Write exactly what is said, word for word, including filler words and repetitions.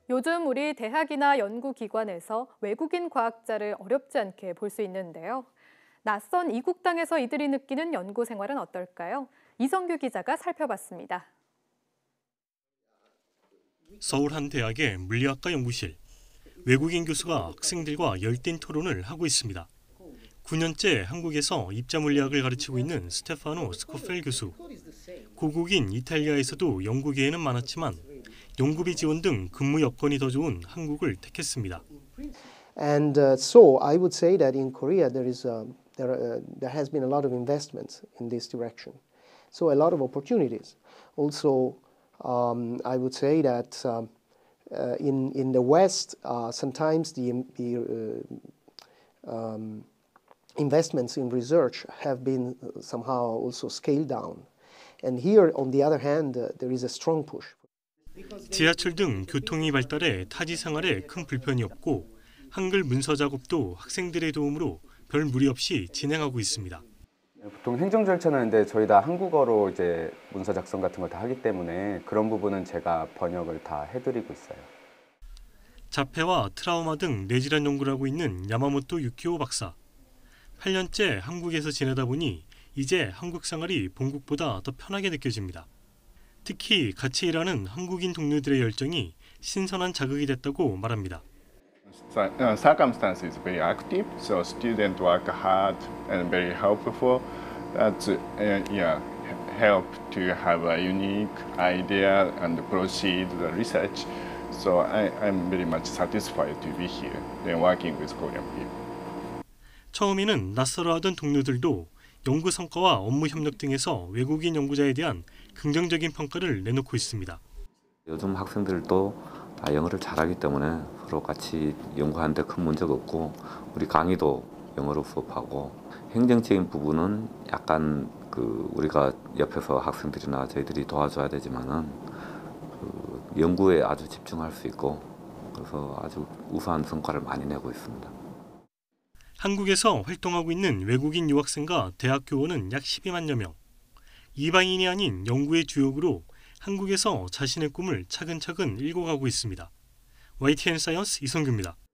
요즘 우리 대학이나 연구기관에서 외국인 과학자를 어렵지 않게 볼 수 있는데요. 낯선 이국 땅에서 이들이 느끼는 연구 생활은 어떨까요? 이성규 기자가 살펴봤습니다. 서울 한 대학의 물리학과 연구실. 외국인 교수가 학생들과 열띤 토론을 하고 있습니다. 구 년째 한국에서 입자 물리학을 가르치고 있는 스테파노 스코펠 교수. 고국인 이탈리아에서도 연구 기회는 많았지만 연구비 지원 등 근무 여건이 더 좋은 한국을 택했습니다. And uh, so I would say that in Korea there is a, there uh, there has been a lot of investment in this direction. So a lot of opportunities. Also, um, I would say that um, uh, in in the West uh, sometimes the the uh, um, investments in research have been somehow also scaled down. And here, on the other hand, uh, there is a strong push. 지하철 등 교통이 발달해 타지 생활에 큰 불편이 없고 한글 문서 작업도 학생들의 도움으로 별 무리 없이 진행하고 있습니다. 보통 행정 절차는 이제 저희 다 한국어로 이제 문서 작성 같은 걸 다 하기 때문에 그런 부분은 제가 번역을 다 해드리고 있어요. 자폐와 트라우마 등 뇌질환 연구를 하고 있는 야마모토 유키오 박사. 팔 년째 한국에서 지내다 보니 이제 한국 생활이 본국보다 더 편하게 느껴집니다. 특히 같이 일하는 한국인 동료들의 열정이 신선한 자극이 됐다고 말합니다. Circumstance is very active, so students work hard and very helpful. That's uh, yeah, help to have a unique idea and proceed the research. So I, I'm very much satisfied to be here and working with Korean people. 처음에는 낯설어하던 동료들도 연구 성과와 업무 협력 등에서 외국인 연구자에 대한 긍정적인 평가를 내놓고 있습니다. 요즘 학생들도 영어를 잘하기 때문에 서로 같이 연구하는 데 큰 문제가 없고 우리 강의도 영어로 수업하고 행정적인 부분은 약간 그 우리가 옆에서 학생들이나 저희들이 도와줘야 되지만은 그 연구에 아주 집중할 수 있고 그래서 아주 우수한 성과를 많이 내고 있습니다. 한국에서 활동하고 있는 외국인 유학생과 대학 교원은 약 십이만여 명. 이방인이 아닌 연구의 주역으로 한국에서 자신의 꿈을 차근차근 일궈가고 있습니다. 와이티엔 사이언스 이성규입니다.